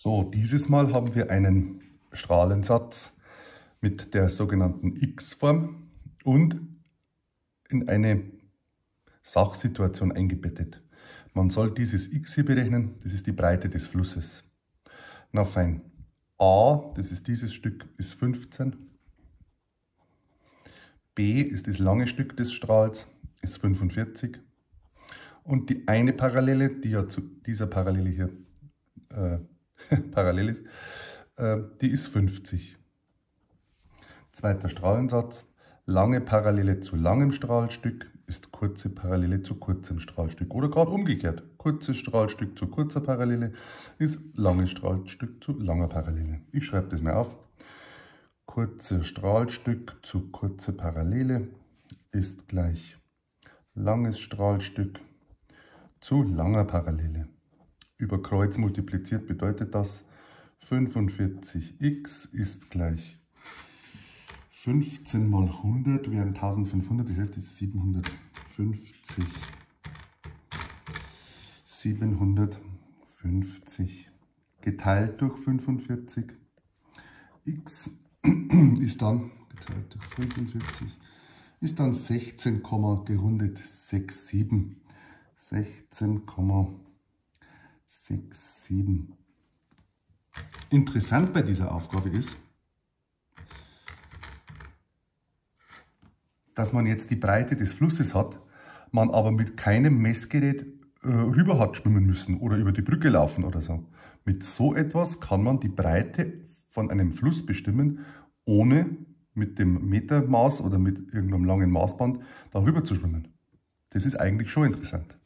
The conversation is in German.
So, dieses Mal haben wir einen Strahlensatz mit der sogenannten X-Form und in eine Sachsituation eingebettet. Man soll dieses X hier berechnen, das ist die Breite des Flusses. Na fein, A, das ist dieses Stück, ist 15. B ist das lange Stück des Strahls, ist 45. Und die eine Parallele, die ja zu dieser Parallele hier parallel ist, die ist 50. Zweiter Strahlensatz, lange Parallele zu langem Strahlstück ist kurze Parallele zu kurzem Strahlstück. Oder gerade umgekehrt, kurzes Strahlstück zu kurzer Parallele ist langes Strahlstück zu langer Parallele. Ich schreibe das mal auf. Kurzes Strahlstück zu kurzer Parallele ist gleich langes Strahlstück zu langer Parallele. Über Kreuz multipliziert bedeutet das 45x ist gleich 15 mal 100 wären 1500, die Hälfte ist 750. 750 geteilt durch 45. X ist dann, geteilt durch 45, ist dann 16, gerundet 67. 16,67. Interessant bei dieser Aufgabe ist, dass man jetzt die Breite des Flusses hat, man aber mit keinem Messgerät rüber hat schwimmen müssen oder über die Brücke laufen oder so. Mit so etwas kann man die Breite von einem Fluss bestimmen, ohne mit dem Metermaß oder mit irgendeinem langen Maßband darüber zu schwimmen. Das ist eigentlich schon interessant.